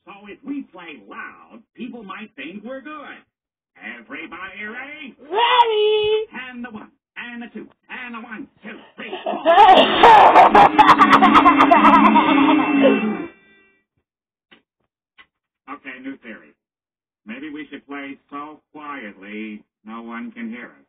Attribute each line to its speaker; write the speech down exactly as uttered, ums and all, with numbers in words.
Speaker 1: So if we play loud, people might think we're good. Everybody ready?
Speaker 2: Ready!
Speaker 1: And the one, and the two, and the one, two, three, four. Okay, new theory. Maybe we should play so quietly no one can hear us.